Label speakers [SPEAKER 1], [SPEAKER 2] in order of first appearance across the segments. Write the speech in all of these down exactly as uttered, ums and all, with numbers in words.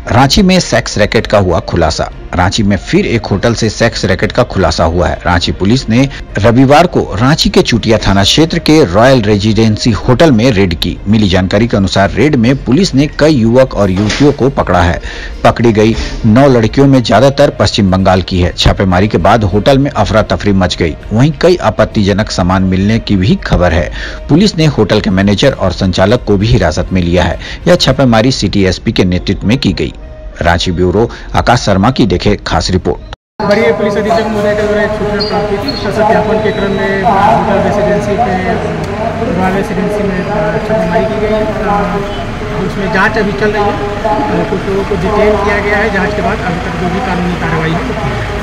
[SPEAKER 1] रांची में sex racket का हुआ खुलासा। रांची में फिर एक होटल से सेक्स रैकेट का खुलासा हुआ है। रांची पुलिस ने रविवार को रांची के चुटिया थाना क्षेत्र के रॉयल रेजिडेंसी होटल में रेड की। मिली जानकारी के अनुसार रेड में पुलिस ने कई युवक और युवतियों को पकड़ा है। पकड़ी गई नौ लड़कियों में ज्यादातर पश्चिम बंगाल की है। छापेमारी के बाद होटल में अफरा तफरी मच गई। वहीं कई आपत्तिजनक सामान मिलने की भी खबर है। पुलिस ने होटल के मैनेजर और संचालक को भी हिरासत में लिया है। यह छापेमारी सिटी एसपी के नेतृत्व में की गई। रांची ब्यूरो आकाश शर्मा की देखे खास रिपोर्ट।
[SPEAKER 2] वरीय पुलिस अधीक्षक महोदय के द्वारा एक सूचना प्राप्त हुई थी। उसका सत्यापन के क्रम में होटल रेसिडेंसी पे रॉयल रेसिडेंसी में छापेमारी की गई है। उसमें जांच अभी चल रही है। कुछ लोगों को डिटेन किया गया है। जांच के बाद अभी तक जो भी कानूनी कार्रवाई है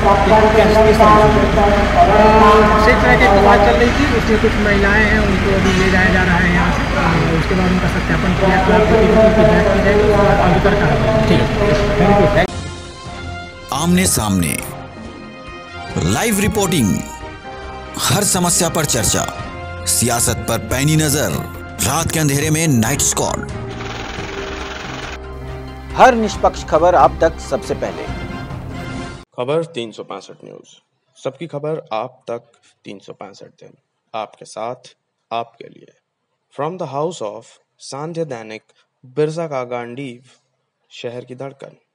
[SPEAKER 2] सेक्स रैकेट की बात चल रही थी। उसमें कुछ महिलाएं हैं, उनको अभी ले जाया जा रहा है यहाँ से। उसके बाद उनका सत्यापन किया जांच की जाएगी। आगे कर कार्रवाई।
[SPEAKER 3] आमने सामने लाइव रिपोर्टिंग, हर समस्या पर चर्चा, सियासत पर पैनी नजर, रात के अंधेरे में नाइट स्क्वाड,
[SPEAKER 1] हर निष्पक्ष खबर आप तक सबसे पहले।
[SPEAKER 4] खबर तीन सौ पैंसठ न्यूज, सबकी खबर आप तक तीन सौ पैंसठ दिन, आपके साथ, आपके लिए। फ्रॉम द हाउस ऑफ सांध्य दैनिक, बिरसा का गांडीव, शहर की धड़कन।